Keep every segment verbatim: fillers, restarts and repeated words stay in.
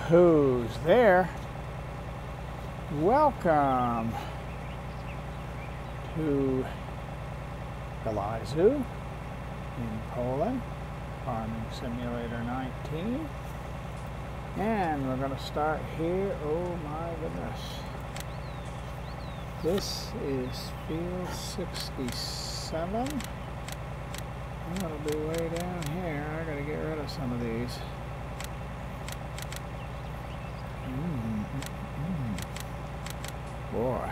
Who's there? Welcome to Goliszew in Poland, Farming Simulator nineteen. And we're going to start here. Oh my goodness. This is field sixty-seven. That'll be way down here. I got to get rid of some of these. Mm, mm, mm. Boy.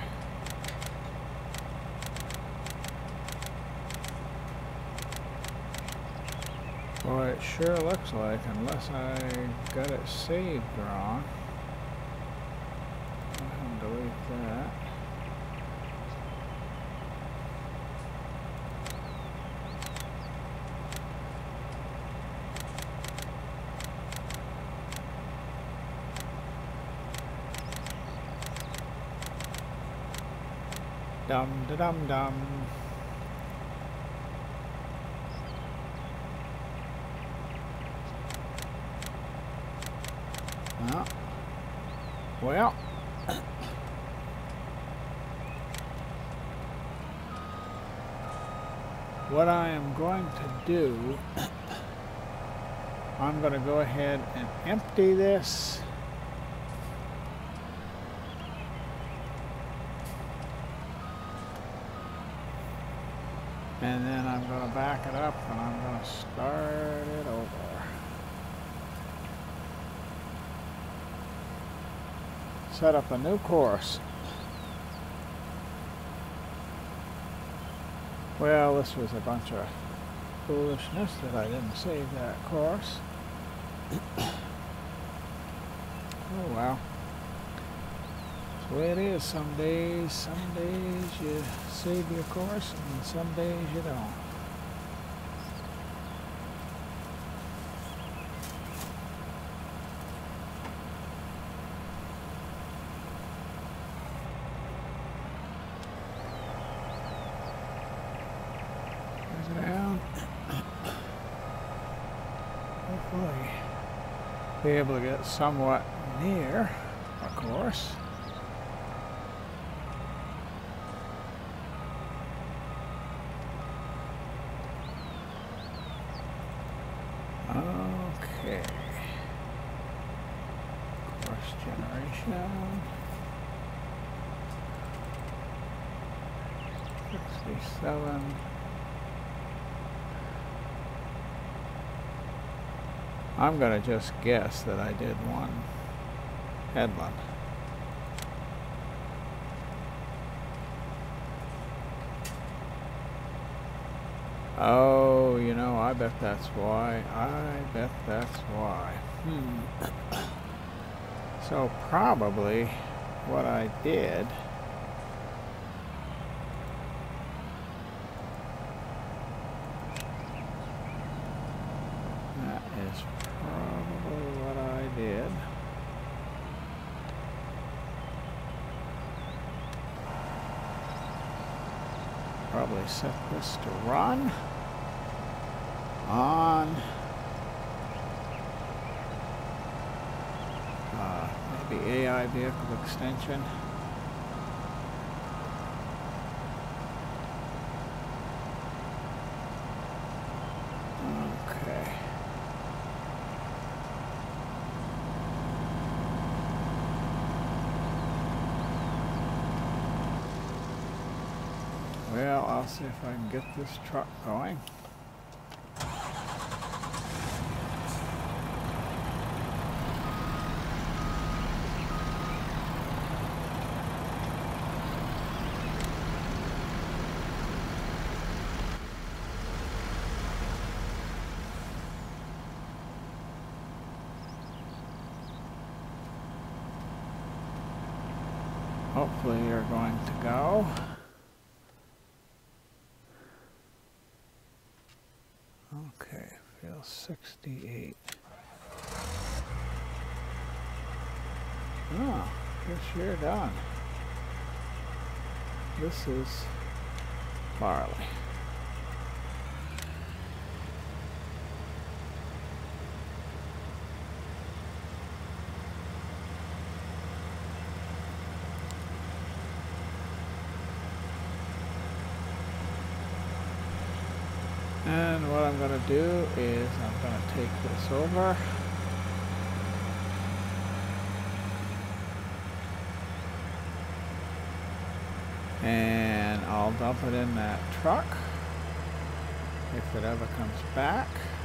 Boy, it sure looks like, unless I got it saved wrong. Go ahead and delete that. Dum da dum dum. Oh. Well, what I am going to do, I'm going to go ahead and empty this. And then I'm going to back it up and I'm going to start it over. Set up a new course. Well, this was a bunch of foolishness that I didn't save that course. Oh well. That's the way it is some days. Some days you save your course and some days you don't. Hopefully be able to get somewhat near a course. Okay. Course generation. sixty-seven. I'm going to just guess that I did one headland. Oh, you know, I bet that's why. I bet that's why. Hmm. So probably what I did that is probably what I did. Probably set this to run on uh, maybe A I vehicle extension. Okay. Well, I'll see if I can get this truck going. Hopefully you're going to go. Okay, field sixty-eight. Oh, guess you're done. This is barley. And what I'm going to do is I'm going to take this over. And I'll dump it in that truck if it ever comes back.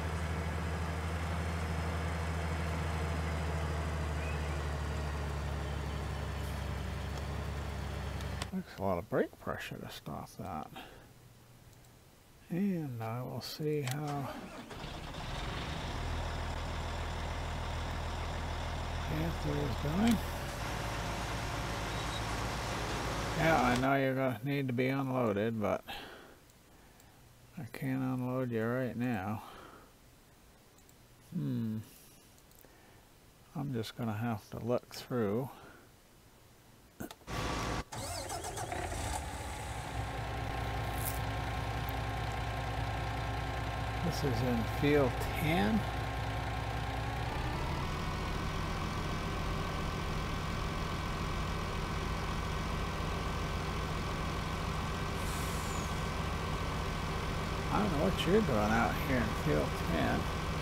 Takes a lot of brake pressure to stop that. And I will see how Panther is doing. Yeah, I know you're going to need to be unloaded, but I can't unload you right now. Hmm. I'm just going to have to look through. This is in field ten. I don't know what you're doing out here in field ten.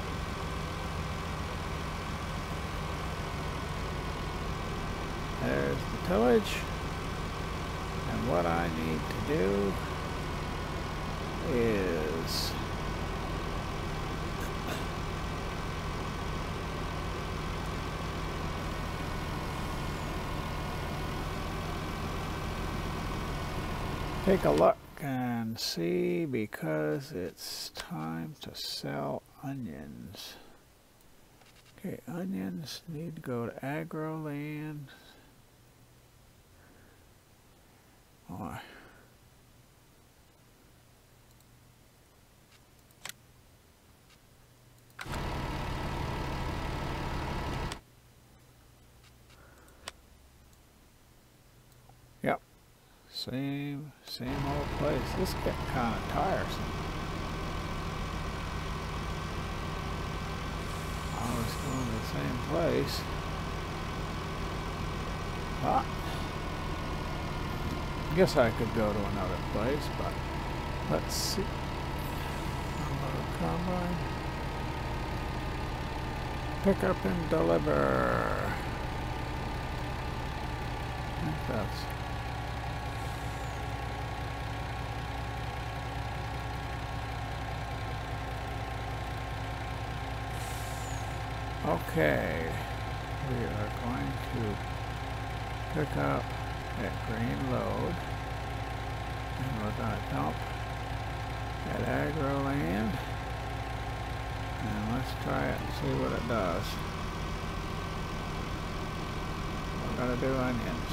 There's the tillage. And what I need to do is take a look and see, because it's time to sell onions. Okay, onions need to go to agro land. Or yep. Same, same old place. This gets kind of tiresome. Always going to the same place. Ah. I guess I could go to another place, but let's see. Unload combine. Pick up and deliver. I think that's okay, we are going to pick up that grain load, and we're going to dump at agro land, and let's try it and see what it does. We're going to do onions.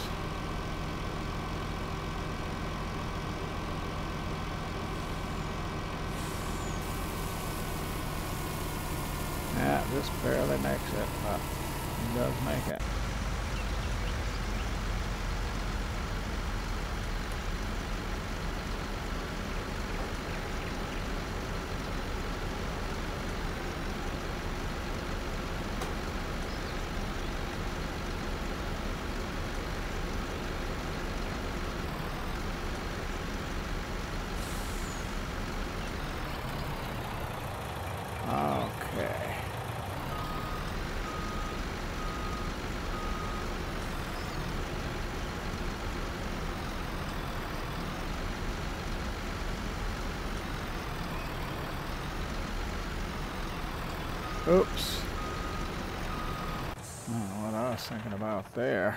Yeah, this barely makes it, but it does make it. Okay. Oops. I don't know what I was thinking about there.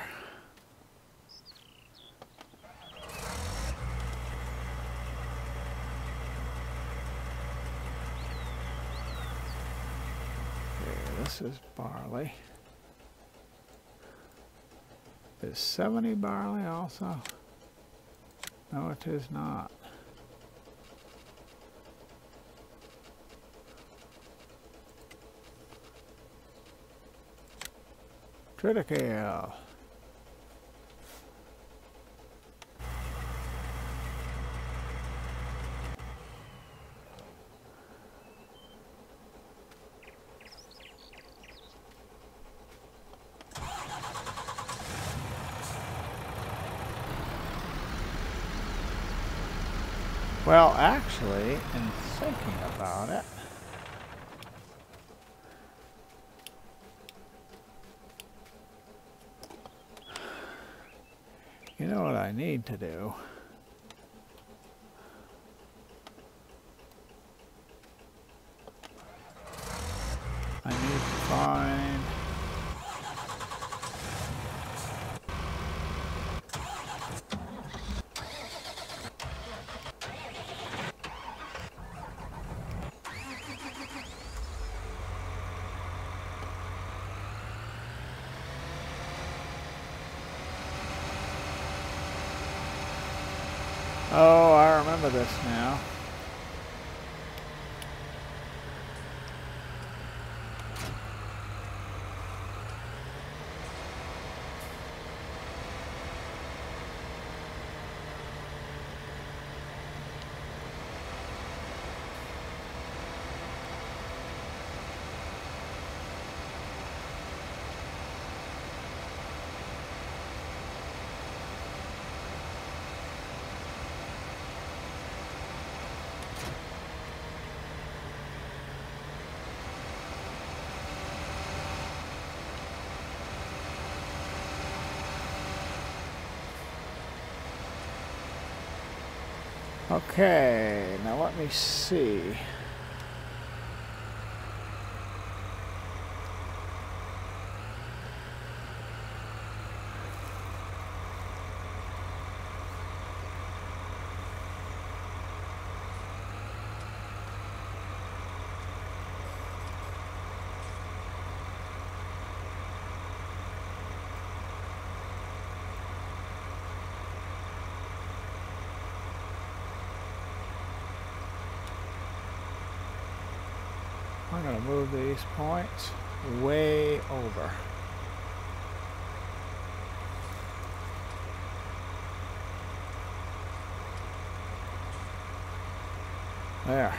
Okay, this is barley. Is seventy barley also? No, it is not. Critical. Well, actually, in thinking about it, you know what I need to do? I need to find Oh, I remember this now. Okay, now let me see. I'm going to move these points way over. There.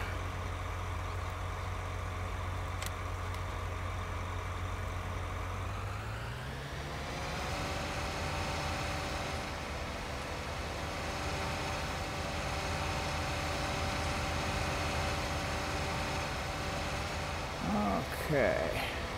Okay.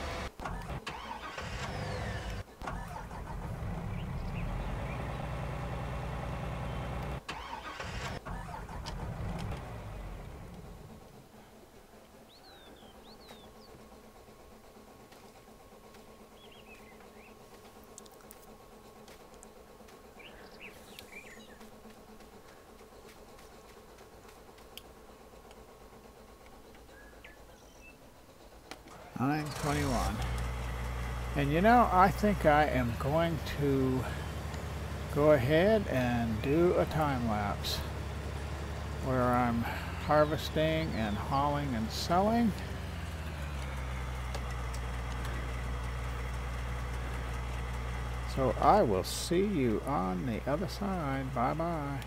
nine twenty-one. And you know, I think I am going to go ahead and do a time lapse where I'm harvesting and hauling and selling. So I will see you on the other side. Bye bye.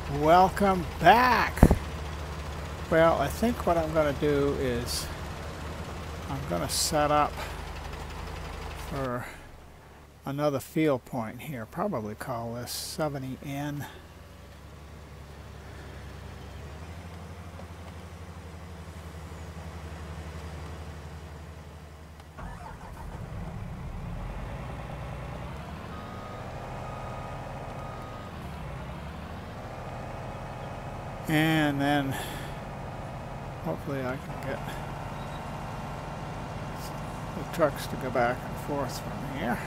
Welcome back. Well, I think what I'm going to do is I'm going to set up for another field point here. Probably call this seventy N. And then hopefully I can get the trucks to go back and forth from here.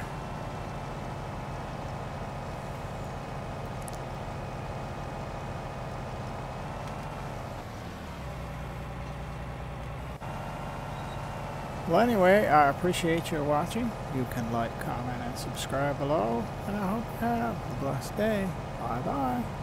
Well, anyway, I appreciate your watching. You can like, comment, and subscribe below. And I hope you have a blessed day. Bye-bye.